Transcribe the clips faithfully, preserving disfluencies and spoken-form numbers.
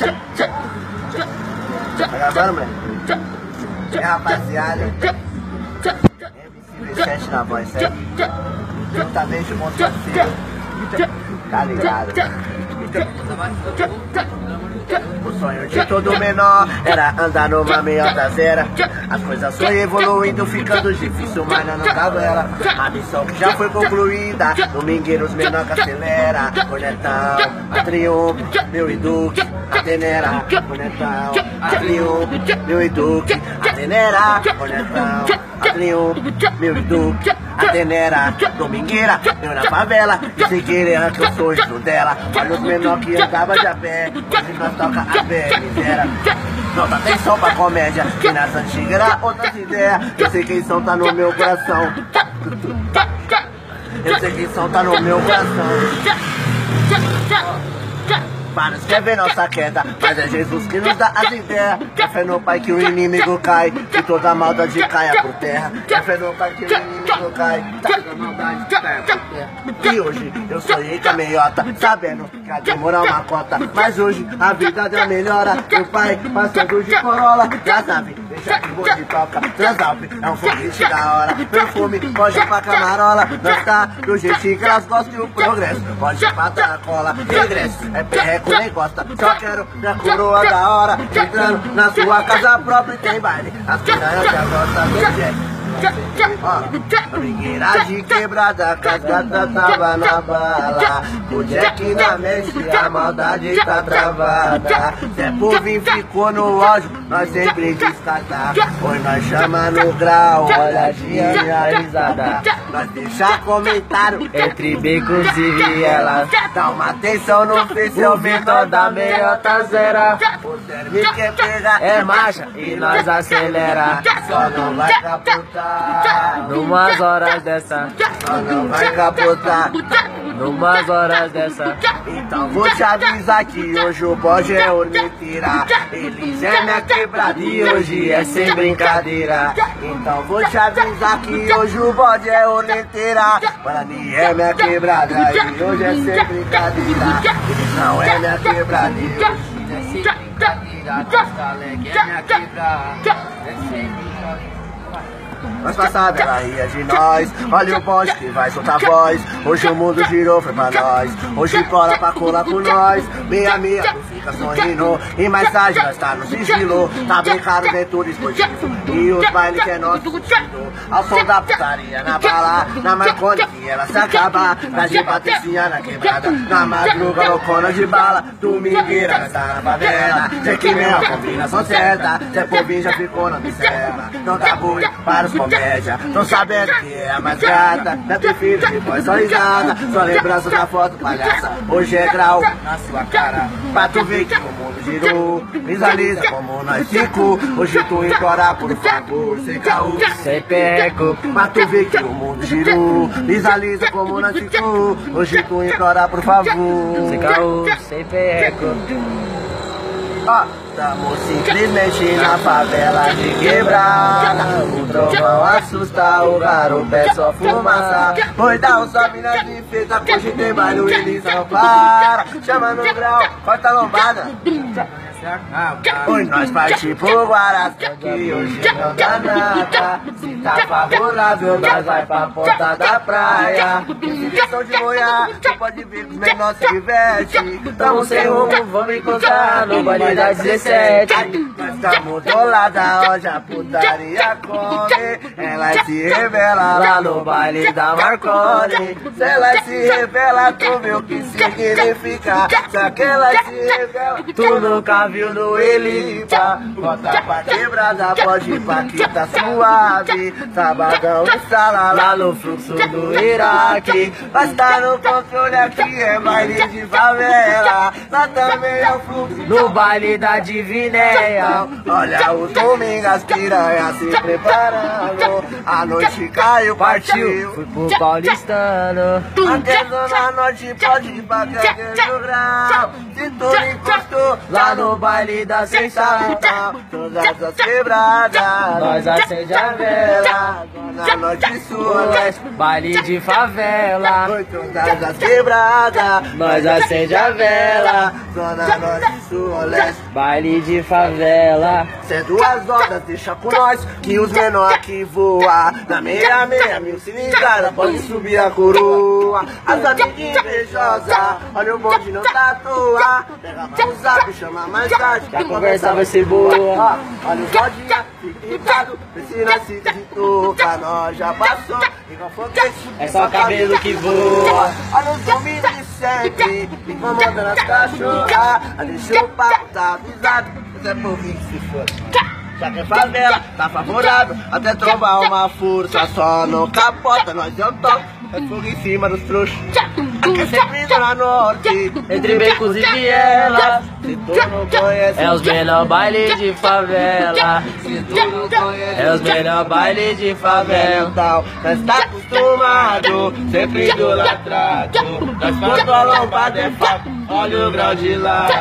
Tá gravando, moleque? É, rapaziada. M C V sete na voz, certo? Juntamente com o parceiro. Tá ligado? O sonho de todo menor era andar numa meiota zero. As coisas foram evoluindo, ficando difícil, mas não dava ela. A missão já foi concluída, domingueiros menor que acelera. Cornetão, a Triunfo, meu e Duque, a Tenera. Cornetão, a Triunfo, meu e Duque, a Tenera. Cornetão, a Triunfo, meu e Duque, a Tenera. Domingueira, eu na favela, e sem querer arranca o sorriso dela. Olha os menor que andava de a pé, hoje nós toca a pé, miséria. Não dá atenção pra comédia, que nas antigas era outras ideias. Eu sei quem são, tá no meu coração. Eu sei quem são, tá no meu coração. Vários quer ver nossa queda, mas é Jesus que nos dá as ideias. É fé no Pai que o inimigo cai, que toda maldade caia por terra. É fé no Pai que o inimigo cai, que toda maldade caia por terra. E hoje eu sonhei com a meiota, sabendo que ia demorar uma cota. Mas hoje a vida deu melhora, meu pai passando de Corolla. Das naves, deixa que vou de toca, Transalp é um foguete da hora. Perfume, pode ir pra camarola, nós tá do jeitinho que elas gostam e o progresso. Pode ir pra cola, regresso, é perreco nem gosta. Só quero minha coroa da hora, entrando na sua casa própria e tem baile. As piranhas já gostam do Jack. Ó, brigueira de quebrada, que as gatas tava na bala. O Jack na mente, a maldade tá travada. Zé Povinho ficou no ódio, nós sempre descartar. Hoje nós chama no grau, olha a minha risada. Nós deixa comentário entre becos e vielas. Dá uma atenção no Face, é o menor da meiota zera. O Sermi quer pegar, é marcha e nós acelera. Só não vai capotar numas horas dessa, só não vai capotar numas horas dessa. Então vou te avisar que hoje o bode é orniteira. Eles é minha quebrada e hoje é sem brincadeira. Então vou te avisar que hoje o bode é orniteira. Guarani é minha quebrada e hoje é sem brincadeira. Não é minha quebrada e hoje é sem brincadeira. Cascaleque é minha quebrada, é sem brincadeira. Nós passada, ela ria de nós. Olha o bonde que vai soltar voz. Hoje o mundo girou, foi pra nós. Hoje cola pra colar com nós. Meia meia, tu fica sorrindo. E mais tarde nós tá no sigilo. Tá bem caro dentro do esportivo. E os bailes que é nosso estilo. Ao som da putaria na bala. Na Marconi que ela se acaba. Na de Patricinha na quebrada. Na madruga loucona de bala. Domingueira nós tá na favela. Sei que mesmo a combinação certa. Zé Povinho já ficou na micela. Não dá boi para os comédia, tô sabendo que é a mais gata. Já tem filho de voz só risada. Só lembrança da foto palhaça. Hoje é grau na sua cara, pra tu ver que o mundo girou. Visualiza como nós ficou. Hoje tu encora por favor, sem caô, sem perreco. Pra tu ver que o mundo girou. Visualiza como nós ficou. Hoje tu encora por favor, sem caô, sem perreco. Ó, tamo simplesmente na favela de quebrada. O trovão assusta, o garoto é só fumaça. Pois dá um sobe nas defesas, hoje tem barulho, eles não para. Chama no grau, corta a lombada. Hoje nós partimos pro Guarás, que hoje não dá nada. Se tá favorável, nós vai pra ponta da praia. Direção de Goiás, tu pode ver que os menores se divertem. Tamo sem rumo, vamos encontrar no baile da dezessete. Nós tamo do lado da onde a putaria come. Ela se revela lá no baile da Marconi. Se ela se revela, tu vê o que significa. Se aquela se revela, tu nunca viu no Elipa. Bota pra quebrada, pode ir pra que tá suave. Sabadão e sala lá no fluxo do Iraque. Mas tá no controle aqui, é baile de favela. Lá também é o fluxo no baile da Divinéia. Olha o domingo, as piranhas se preparando. A noite caiu, partiu. Fui pro paulistano. Até Zona Norte pode ir pra qualquer grau. Se tu me encostou Lá no baile da sensação, todas as quebradas, nós acende a vela. Zona Norte, Sul, Leste, Baile de favela, foi todas as quebradas, nós acende a vela. Zona Norte, Sul, Leste. Baile de favela. Cê é duas horas, deixa com nós, que os menor aqui voa. Na meia, meia, mil cilindrada, pode subir a coroa. As amiguinhas invejosas, olha o bonde não tá à toa. Pega pro zap, chama mais tarde, Que a conversa vai ser boa. Ó, olha o bodinha, fique ligado, vê se nós se toca. Nós já passou, igual foguete, É só cabelo que voa. olha os homens de sempre, incomodando as cachorras. Deixa o papo, tá avisado, mas é pouquinho que se for. Já que é favela, tá favorável, até trombar uma força. Só não capota, nós é o top, é fogo em cima dos trouxas. É sempre Zona Norte, Entre becos e vielas, se tu não conhece, é os melhor baile de favela. se tu não conhece, É os melhor baile de favela. mental, nós tá acostumado, sempre idolatrado. Nós controlamos pra de fato, olha o grau de lado.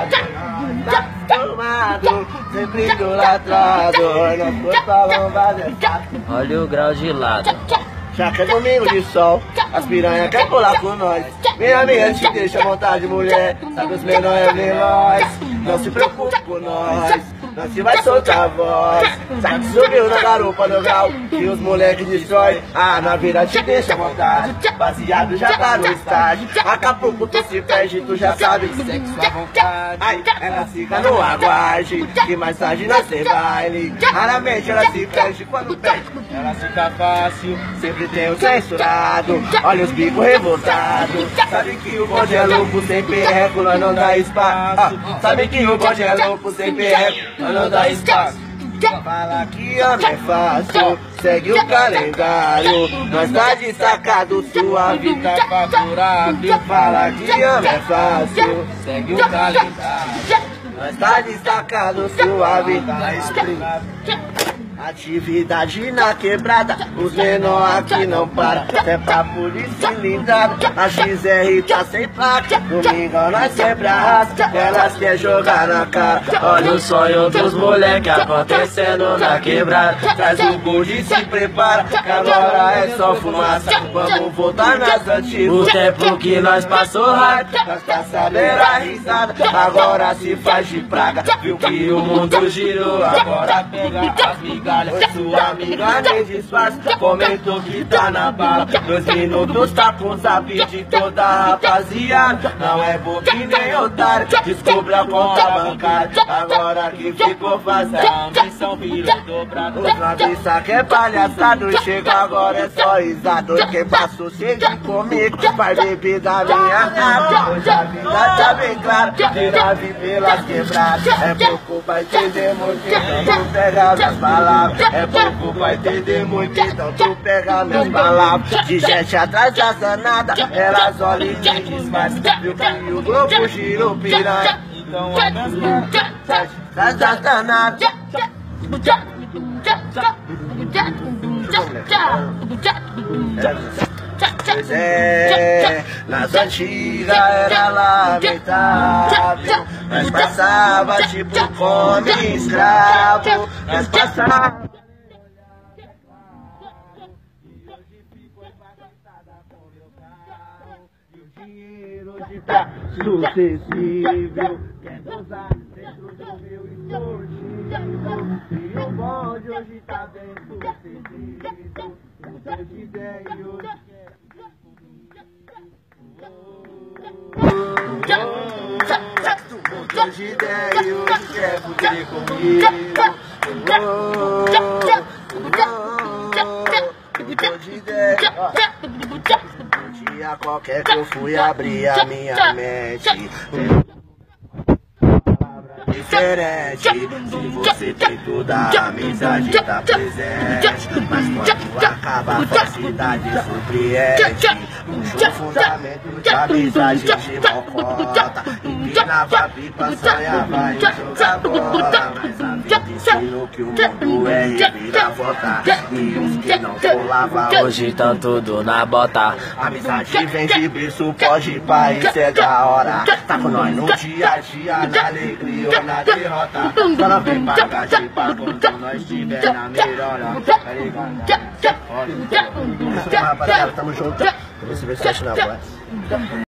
Tá acostumado, sempre idolatrado. Nós controlamos pra de fato. Olha o grau de lado. Já que é domingo de sol, as piranha quer pular com nós. Minha amiga te deixa à vontade, mulher. Sabe os menores é veloz. Não se preocupe com nós, nós se vai soltar a voz. Sabe que subiu na garupa do grau, que os moleques destrói. Ah, na vida te deixa à vontade, baseado já tá no estágio. Daqui a pouco tu se perde, tu já sabe que sexo à vontade. Ai, ela fica no aguarde, que mais tarde nós tem baile. Raramente ela se perde, quando perde ela fica fácil. Sempre tem o censurado, olha os bicos revoltados. Sabe que o bonde é louco, sem perreco, nós não dá espaço. Ah, sabe que o bonde é louco, sem perreco, nós não dá espaço. Fala que ama é fácil, segue o calendário. Nós tá destacado, sua vida é favorável. Fala que ama é fácil, segue o calendário. Nós tá destacado, sua vida é favorável. Atividade na quebrada, os menor aqui não para. É pra polícia cilindrada, a X R tá sem placa. Domingão nós sempre arrasta, elas quer jogar na cara. Olha o sonho dos moleque acontecendo na quebrada. Traz o gold e se prepara, que agora é só fumaça. Vamos voltar nas antigas. O tempo que nós passou raiva, Nós tá sabendo a risada, agora se faz de praga. Viu que o mundo girou, agora pega as migalhas. Oi, sua amiga nem disfarça, comentou que tá na bala. Dois minutos tá com o zap de toda a rapaziada. Não é bobo e nem otário, descubra a conta bancária. Agora que ficou fácil, a ambição virou dobrada. Os avisa que é palhaçado, chega agora é só risado. Quem passou segue comigo, vai beber da minha água. Hoje a vida tá bem clara, tira viver pelas quebradas. É pouco, vai entender muito, então tu pega minhas palavras. É pouco, vai entender muito, então tu pega minhas palavras. De gente atrás da zanada, elas olham e te disfarçam. Viu que o globo girou piranha, então atrás da zanada. Pois é, nas antigas era lamentável. Nós passava tipo como escravo. Nós passava. E hoje ficou empacotada com meu carro. E o dinheiro hoje tá sucessível. Quer gozar dentro do meu esportivo. E o bonde hoje tá bem sucedido. Mudou de ideia e hoje quer Mudou de ideia e hoje quer fuder comigo. Mudou de ideia. Um dia qualquer que eu fui abrir a minha mente. Diferente, se você tem toda a amizade tá presente, mas quando acaba a falsidade surpreende. puxou o fundamento de amizade de mocota. Empinava a pipa, sonhava em jogar bola. Mas a vida ensinou que o mundo é reviravolta. E os que não pulavam Hoje tão tudo na bota. amizade vem de berço, pode ir pra isso é da hora. Tá com nós no dia a dia, na alegria ou na derrota. Só não vem pagar de papo quando nós estiver na melhora. Tá ligado? Rapaziada, tamo junto. Vamos ver se fecha na voz.